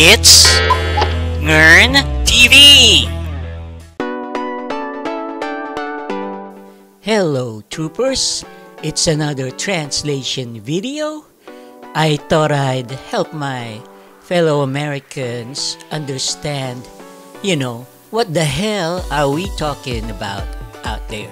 It's ngernTV! Hello troopers, it's another translation video. I thought I'd help my fellow Americans understand, what the hell are we talking about out there?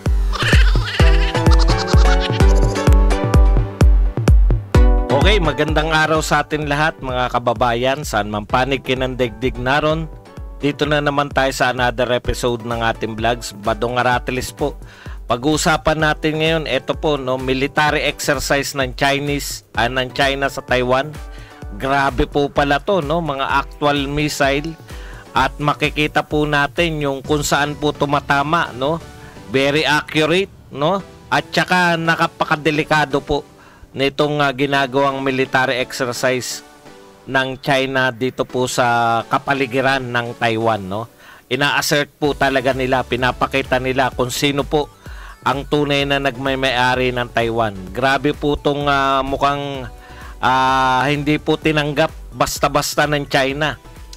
Okay, magandang araw sa atin lahat mga kababayan, saan man panig kinandigdig naron. Dito na naman tayo sa another episode ng ating vlogs, Badong po. Pag-uusapan natin ngayon, ito po, military exercise ng China sa Taiwan. Grabe po pala to, mga actual missile. At makikita po natin yung kung saan po tumatama, very accurate, at saka nakapakadelikado po nitong ginagawang military exercise ng China dito po sa kapaligiran ng Taiwan, Ina-assert po talaga nila, pinapakita nila kung sino po ang tunay na nagmay-ari ng Taiwan. Grabe po tong mukhang hindi po tinanggap basta-basta ng China.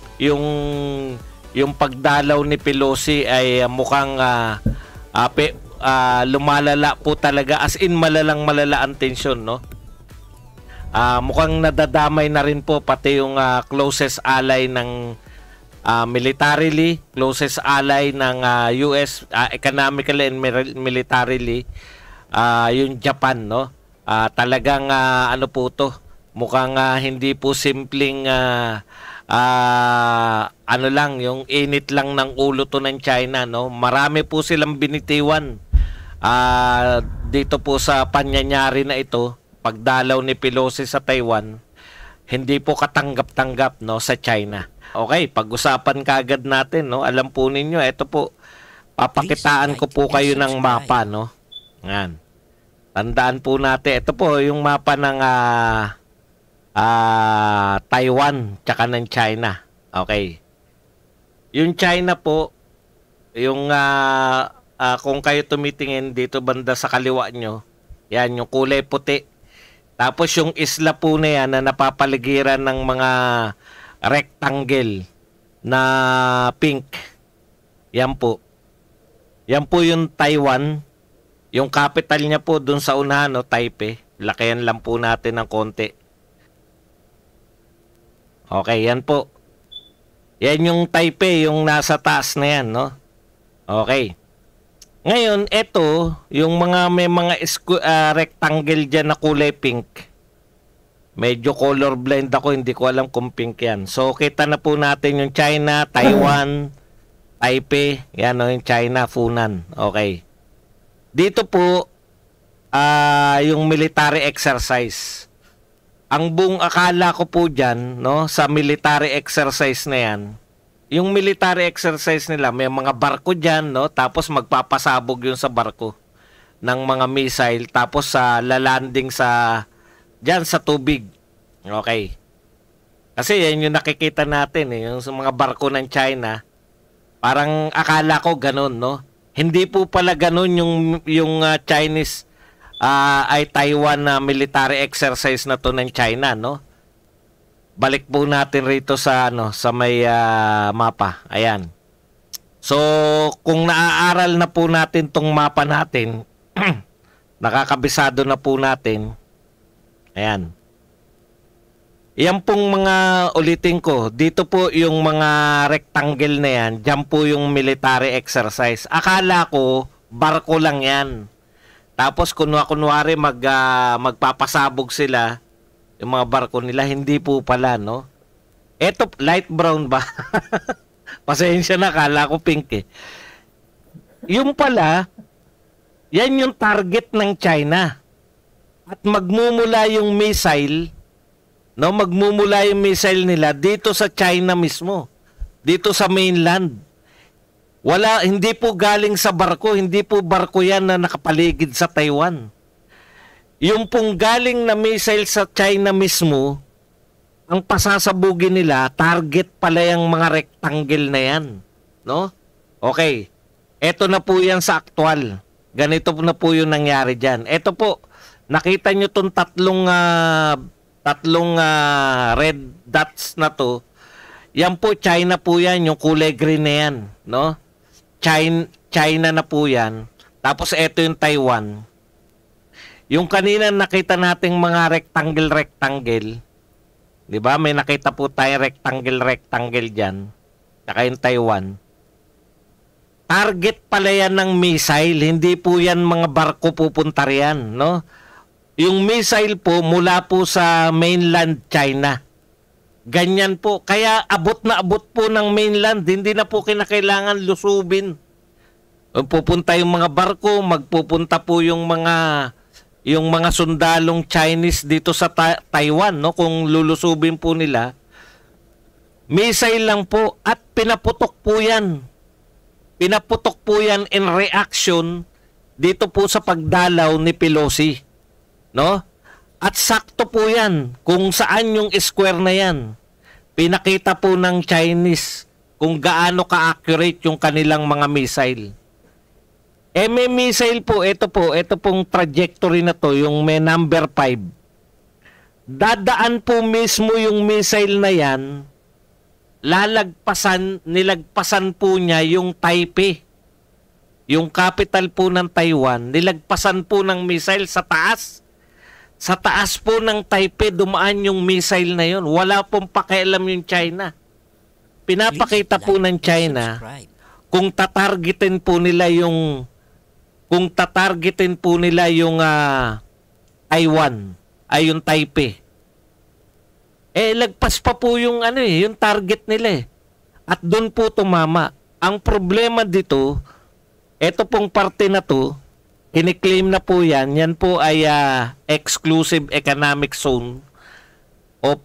Yung pagdalaw ni Pelosi ay mukhang lumalala po talaga, as in malala ang tensyon, mukhang nadadamay na rin po pati yung closest ally ng militarily, closest ally ng US economically and militarily, yung Japan, talagang ano po to, mukhang hindi po simpleng ano lang, yung init lang ng ulo to ng China, marami po silang binitiwan dito po sa panyanyari na ito, pagdalaw ni Pelosi sa Taiwan. Hindi po katanggap-tanggap sa China. Okay, pag-usapan kagad natin, alam po ninyo, ito po, papakitaan ko po kayo ng mapa, Yan. Tandaan po natin, ito po yung mapa ng Taiwan tsaka ng China. Okay. Yung China po, yung kung kayo tumitingin dito banda sa kaliwa nyo, yan yung kulay puti. Tapos yung isla po na yan na napapaligiran ng mga rectangle na pink. Yan po. Yan po yung Taiwan. Yung capital niya po dun sa unahan, Taipei. Lakayan lang po natin ng konti. Okay, yan po. Yan yung Taipei, yung nasa taas na yan, Okay. Ngayon, ito, yung may mga rectangle dyan na kulay pink. Medyo colorblind ako, hindi ko alam kung pink yan. So, kita na po natin yung China, Taiwan, Taipei. Yan, yung China, Funan. Okay. Dito po, yung military exercise. Ang buong akala ko po dyan, sa military exercise na yan, yung military exercise nila, may mga barko dyan, tapos magpapasabog yun sa barko ng mga missile, tapos lalanding dyan sa tubig. Okay. Kasi yan yung nakikita natin, yung sa mga barko ng China, parang akala ko ganun, Hindi po pala ganun yung Chinese ay Taiwan na military exercise na to ng China, Balik po natin rito sa may mapa. Ayan. So, kung naaaral na po natin tong mapa natin, nakakabisado na po natin. Ayan. Yan pong mga ulitin ko. Dito po yung mga rectangle na yan. Diyan po yung military exercise. Akala ko barko lang yan. Tapos kunwari magpapasabog sila yung mga barko nila, hindi po pala, Eto, light brown ba? Pasensya na, kala ko pink Yung pala, yan yung target ng China. At magmumula yung missile, magmumula yung missile nila dito sa China mismo. Dito sa mainland. Hindi po galing sa barko, hindi po barko yan na nakapaligid sa Taiwan. Yung pong galing na missile sa China mismo, ang pasasabugin nila, target pala yung mga rectangle na yan. Okay. Eto na po yan sa aktual. Ganito na po yung nangyari dyan. Eto po, nakita nyo tong tatlong red dots na to. Yan po, China po yan, yung kulay green na yan, no? China na po yan. Tapos ito yung Taiwan. Yung kanina nakita nating mga rectangle, di ba? May nakita po tayo rectangle dyan. Saka yung Taiwan. Target pala yan ng missile, hindi po yan mga barko pupunta riyan, no? Yung missile po mula po sa mainland China. Ganyan po. Kaya abot na abot po ng mainland. Hindi na po kinakailangan lusubin. Pupunta yung mga barko, magpupunta po yung mga sundalong Chinese dito sa Taiwan, no? Kung lulusubin po nila, missile lang po at pinaputok po yan. Pinaputok po yan in reaction dito po sa pagdalaw ni Pelosi, no? At sakto po yan kung saan yung square na yan. Pinakita po ng Chinese kung gaano ka-accurate yung kanilang mga missile. May missile po, ito pong trajectory na to, yung may number 5. Dadaan po mismo yung missile na yan, nilagpasan po niya yung Taipei. Yung capital po ng Taiwan, nilagpasan po ng missile sa taas. Sa taas po ng Taipei, dumaan yung missile na yun. Wala pong pakialam yung China. Pinapakita po ng China kung tatargetin po nila yung Taiwan ay yung Taipei. Lagpas pa po yung yung target nila eh. At doon po tumama. Ang problema dito, ito pong parte na to, kiniklaim na po yan po ay exclusive economic zone o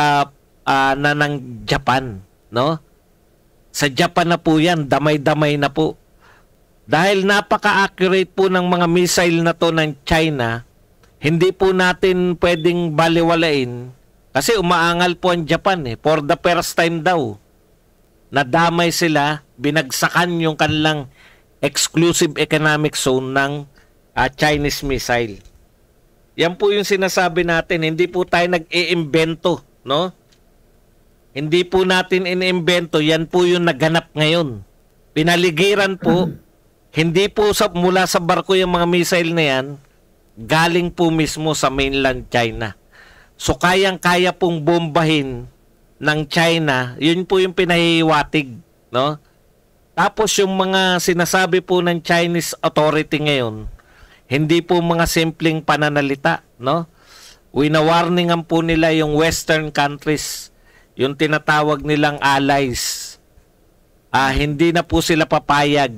na ng Japan, no? Sa Japan na po yan, damay-damay na po. Dahil napaka-accurate po ng mga missile na to ng China, hindi po natin pwedeng baliwalain kasi umaangal po ang Japan for the first time daw. Nadamay sila, binagsakan yung kanilang exclusive economic zone ng Chinese missile. Yan po yung sinasabi natin, hindi po tayo nag-iimbento, no? Hindi po natin iniimbento, yan po yung naganap ngayon. Pinaligiran po, hindi po mula sa barko yung mga missile na yan, galing po mismo sa mainland China. So kayang-kaya pong bombahin ng China, yun po yung pinahihiwatig, no? Tapos yung mga sinasabi po ng Chinese authority ngayon, hindi po mga simpleng pananalita, no? Winawarningan po nila yung Western countries, yung tinatawag nilang allies. Hindi na po sila papayag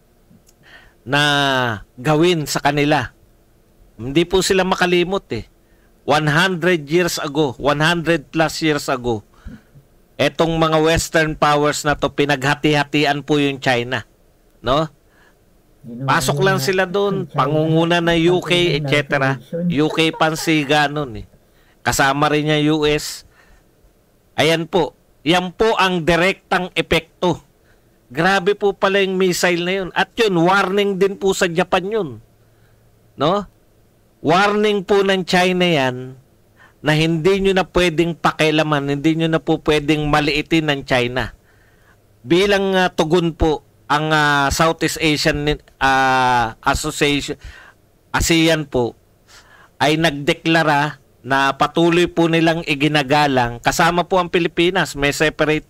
na gawin sa kanila. Hindi po sila makalimot 100 years ago, 100 plus years ago, etong mga Western powers na to, pinaghati-hatian po yung China, no? Pasok lang sila doon, pangunguna na UK, etc. UK pansiga nun Kasama rin niya US. Ayan po, yan po ang direktang epekto. Grabe po pala yung missile na yun. At yun, warning din po sa Japan yun, no? Warning po ng China yan na hindi nyo na pwedeng pakialaman, hindi nyo na po pwedeng maliitin ng China. Bilang tugon po, ang Southeast Asian Association, ASEAN po, ay nagdeklara na patuloy po nilang iginagalang, kasama po ang Pilipinas, may separate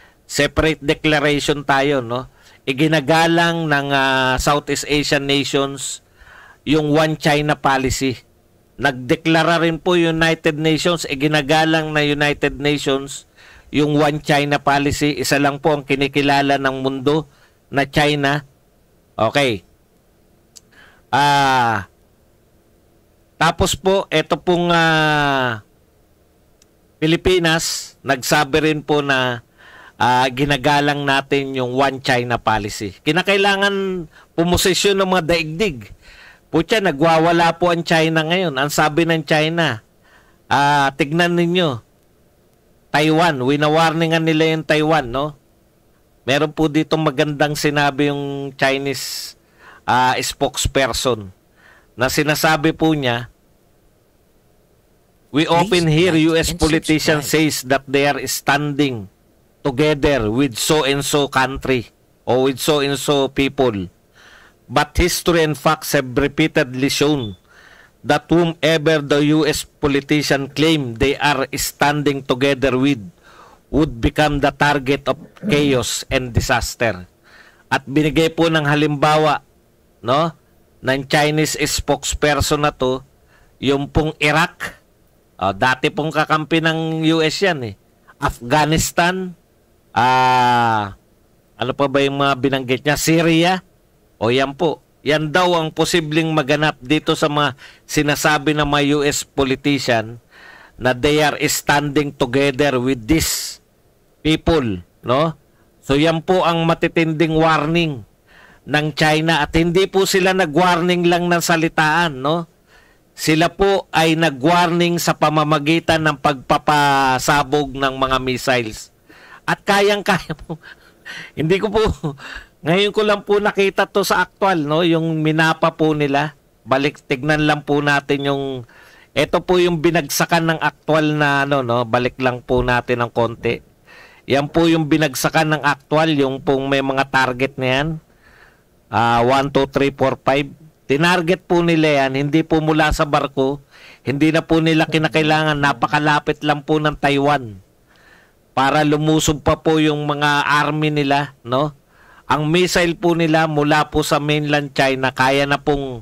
declaration tayo, no? Iginagalang ng Southeast Asian nations yung One China policy. Nagdeklara rin po United Nations, iginagalang na United Nations yung One China policy. Isa lang po ang kinikilala ng mundo na China. Okay. Tapos po, ito pong Pilipinas, nagsabi rin po na ginagalang natin yung One China policy. Kinakailangan pumosisyon ng mga daigdig. Putya, nagwawala po ang China ngayon. Ang sabi ng China, tignan ninyo, Taiwan, winawarningan nila yung Taiwan, no? Meron po dito magandang sinabi yung Chinese spokesperson na sinasabi po niya, we often hear US politicians says that they are standing together with so and so country or with so and so people. But history and facts have repeatedly shown that whomever the US politician claim they are standing together with would become the target of chaos and disaster. At binigay po ng halimbawa, no, ng Chinese spokesperson na to, yung pong Iraq, dati pong kakampi ng US yan eh. Afghanistan, ano pa ba yung mga binanggit niya? Syria, o yan po. Yan daw ang posibleng maganap dito sa mga sinasabi ng mga US politician na they are standing together with these people, no? So yan po ang matitinding warning ng China at hindi po sila nag-warning lang ng salitaan, no? Sila po ay nag-warning sa pamamagitan ng pagpapasabog ng mga missiles. At kayang-kaya po. Hindi ko po, ngayon ko lang po nakita to sa actual, no? Yung minapa po nila. Tignan lang po natin yung, ito po yung binagsakan ng actual na, no? Balik lang po natin ng konti. Yan po yung binagsakan ng actual, yung pong may mga target na yan. 1, 2, 3, 4, 5. Tinarget po nila yan, hindi po mula sa barko, hindi na po nila kinakailangan, napakalapit lang po ng Taiwan. Para lumusob pa po yung mga army nila, no? Ang missile po nila mula po sa mainland China, kaya na pong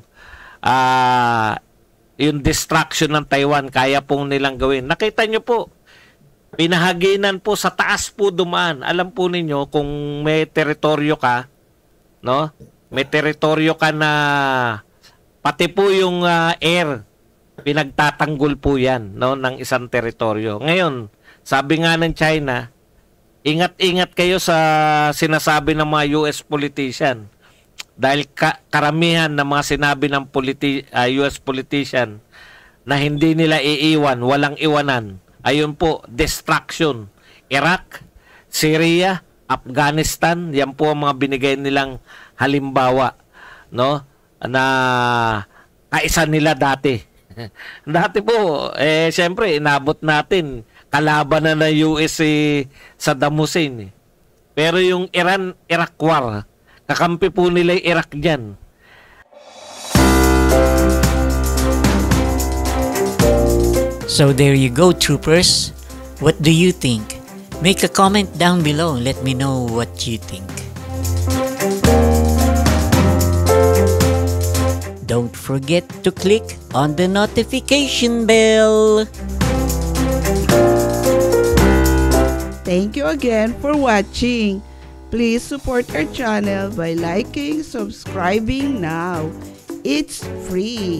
yung destruction ng Taiwan, kaya pong nilang gawin. Nakita nyo po, pinahaginan po sa taas po dumaan. Alam po ninyo kung may teritoryo ka, no? May teritoryo ka na pati po yung air pinagtatanggol po 'yan, no, ng isang teritoryo. Ngayon, sabi nga ng China, ingat-ingat kayo sa sinasabi ng mga US politician. Dahil karamihan ng mga sinabi ng US politician na hindi nila iiwan, walang iwanan. Ayun po, destruction. Iraq, Syria, Afghanistan, yan po ang mga binigay nilang halimbawa, no? Na kaisa nila dati. Dati po, siyempre, inabot natin kalaban na ng US Saddam Hussein. Pero yung Iraq War, kakampi po nila yung Iraq dyan. So there you go, troopers. What do you think? Make a comment down below. Let me know what you think. Don't forget to click on the notification bell. Thank you again for watching. Please support our channel by liking, subscribing now. It's free.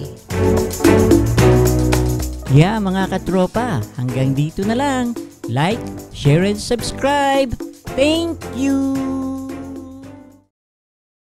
Yeah, mga katropa, hanggang dito na lang. Like, share, and subscribe. Thank you!